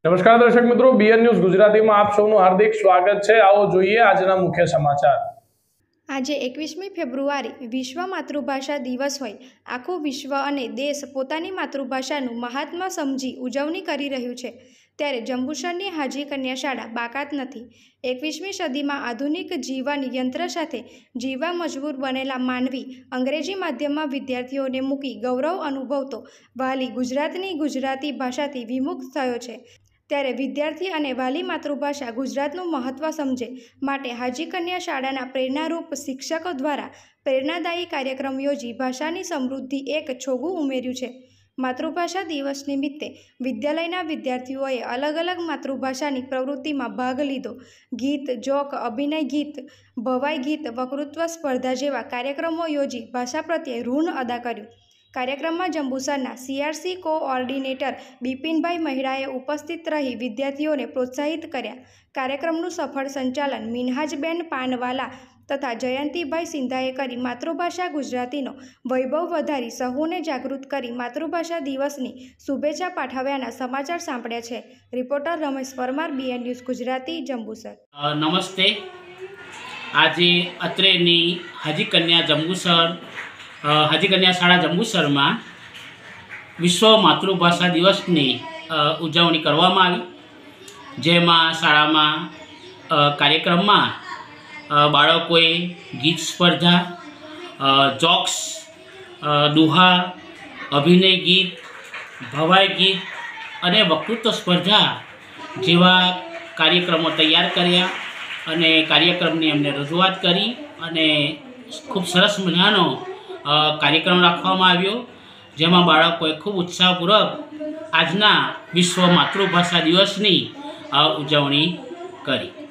નમસ્કાર દર્શક મિત્રો, બીએન ન્યૂઝ ગુજરાતીમાં આપ સૌનું હાર્દિક સ્વાગત છે। આવો જોઈએ આજના મુખ્ય સમાચાર। આજે 21મી ફેબ્રુઆરી વિશ્વ માતૃભાષા દિવસ હોય આખું વિશ્વ અને દેશ પોતાની માતૃભાષાનું મહાત્મ્ય સમજી ઉજવણી કરી રહ્યું છે, ત્યારે જંબુસરની હાજી કન્યા શાળા બાકાત નથી। 21મી સદીમાં આધુનિક જીવન યંત્ર સાથે જીવવા મજબૂર બનેલા માનવી અંગ્રેજી માધ્યમમાં વિદ્યાર્થીઓને મૂકી ગૌરવ અનુભવતો વાલી ગુજરાતની ગુજરાતી ભાષાથી વિમુખ થયો છે, ત્યારે વિદ્યાર્થી અને વાલી માતૃભાષા ગુજરાતનું મહત્ત્વ સમજે માટે હાજી કન્યા શાળાના પ્રેરણારૂપ શિક્ષકો દ્વારા પ્રેરણાદાયી કાર્યક્રમ યોજી ભાષાની સમૃદ્ધિ એક છોગું ઉમેર્યું છે। માતૃભાષા દિવસ નિમિત્તે વિદ્યાલયના વિદ્યાર્થીઓએ અલગ અલગ માતૃભાષાની પ્રવૃત્તિમાં ભાગ લીધો। ગીત, જોક, અભિનય ગીત, ભવાઈ ગીત, વક્તૃત્વ સ્પર્ધા જેવા કાર્યક્રમો યોજી ભાષા પ્રત્યે ઋણ અદા કર્યું। કાર્યક્રમમાં જંબુસરના સીઆરસી કોઓર્ડિનેટર બિપિનભાઈ મહેડાએ ઉપસ્થિત રહી વિદ્યાર્થીઓને પ્રોત્સાહિત કર્યા। કાર્યક્રમનું સફળ સંચાલન મિનહાજબેન પાનવાલા તથા જયંતિભાઈ સિંધાએ કરી માતૃભાષા ગુજરાતીનો વૈભવ વધારી સહુને જાગૃત કરી માતૃભાષા દિવસની શુભેચ્છા પાઠવ્યાના સમાચાર સાંભળ્યા છે। Reporter Ramesh Parmar, BN news Gujarati, Jambusar. નમસ્તે। આજે અત્રેની હાજી કન્યા જંબુસર હાજી કન્યા શાળા જંબુસરમાં વિશ્વ માતૃભાષા દિવસની ઉજવણી કરવામાં આવી, જેમાં શાળામાં કાર્યક્રમમાં બાળકોએ ગીત સ્પર્ધા, જોક્સ, દુહા, અભિનય ગીત, ભવાઈ ગીત અને વક્તૃત્વ સ્પર્ધા જેવા કાર્યક્રમો તૈયાર કર્યા અને કાર્યક્રમની એમને રજૂઆત કરી અને ખૂબ સરસ મજાનો કાર્યક્રમ રાખવામાં આવ્યો, જેમાં બાળકોએ ખૂબ ઉત્સાહપૂર્વક આજના વિશ્વ માતૃભાષા દિવસની ઉજવણી કરી।